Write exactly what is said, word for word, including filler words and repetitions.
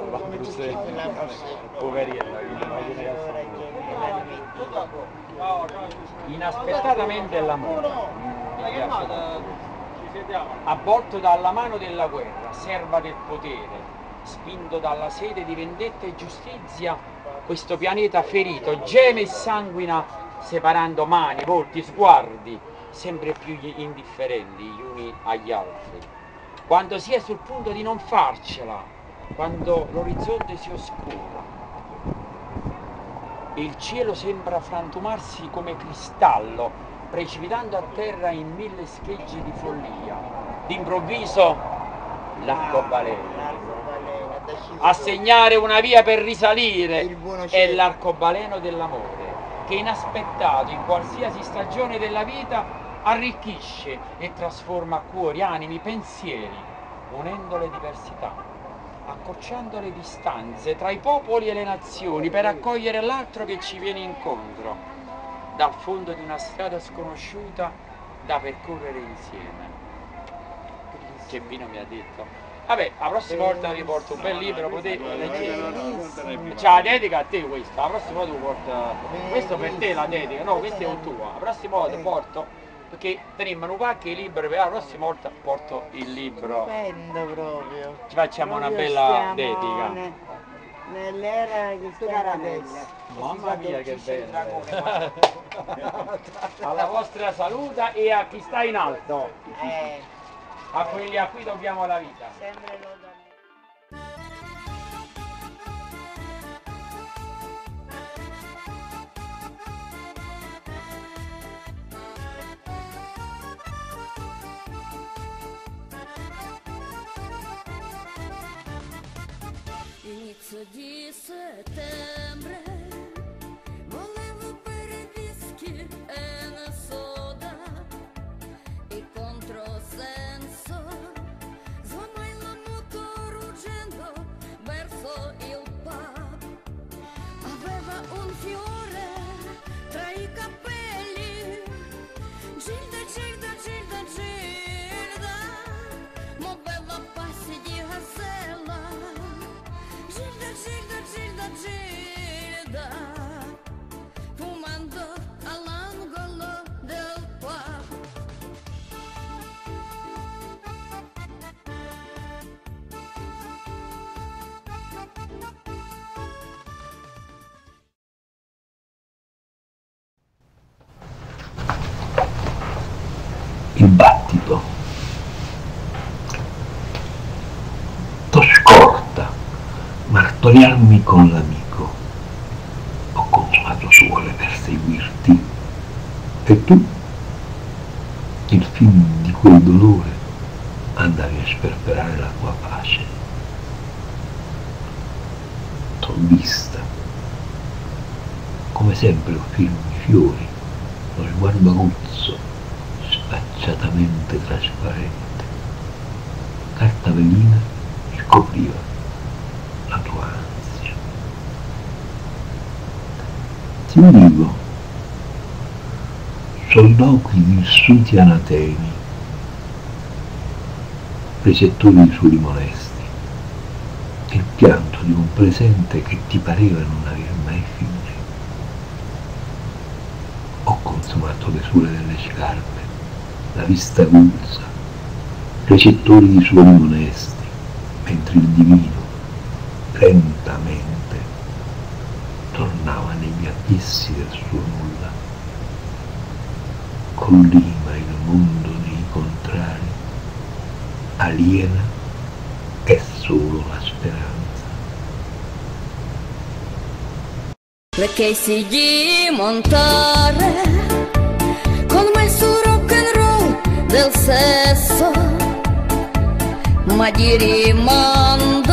la Bruselli, poverina, inaspettatamente l'amore, mi piace tanto. Avvolto dalla mano della guerra, serva del potere, spinto dalla sete di vendetta e giustizia, questo pianeta ferito geme e sanguina, separando mani, volti, sguardi, sempre più indifferenti gli uni agli altri. Quando si è sul punto di non farcela, quando l'orizzonte si oscura, il cielo sembra frantumarsi come cristallo, precipitando a terra in mille schegge di follia. D'improvviso l'arcobaleno a segnare una via per risalire è l'arcobaleno dell'amore, che inaspettato in qualsiasi stagione della vita arricchisce e trasforma cuori, animi, pensieri, unendo le diversità, accorciando le distanze tra i popoli e le nazioni per accogliere l'altro che ci viene incontro dal fondo di una strada sconosciuta da percorrere insieme. Che vino mi ha detto? Vabbè, la prossima volta vi porto un bel libro, potete leggere. C'è la dedica a te questa, la prossima volta vi porto. Questo per te la dedica, no, questo è un tuo. La prossima volta porto, perché teniamo un pacco di libri, per la prossima volta porto il libro. Stupendo proprio. Ci facciamo proprio una bella stiamo dedica. Nell'era che stiamo adesso. Mamma mia che bello! Alla vostra salute e a chi sta in alto, Eh, a quelli a cui dobbiamo la vita. sempre loda. Inizio di settembre, volevo bere whisky e ne soda, il controsenso, suonai la moto ruggendo verso il pub, aveva un fiore tra i capelli, Gilda, Gilda, Gilda, Gilda, muoveva passi di Hasella. Gilda, Gilda, Gilda, Gilda, fumando all'angolo del pub. Il battito. T'ho scorta, martoriarmi con l'amico. Ho consumato suole per seguirti. E tu, il film di quel dolore, andavi a sperperare la tua pace. T'ho vista, come sempre offrirmi fiori, lo sguardo aguzzo, spacciatamente trasparente. Carta velina scopriva la tua ansia. Ti udivo, soldocui vissuti anatemi, recettori di soli molesti, il pianto di un presente che ti pareva non aver mai fine. Ho consumato le suole delle scarpe, la vista aguzza, recettori di suoni onesti, mentre il divino lentamente tornava negli abissi del suo nulla. Collima il mondo nei contrari, aliena è solo la speranza. Perché si di montare con me su rock and roll del sesso, ma di rimando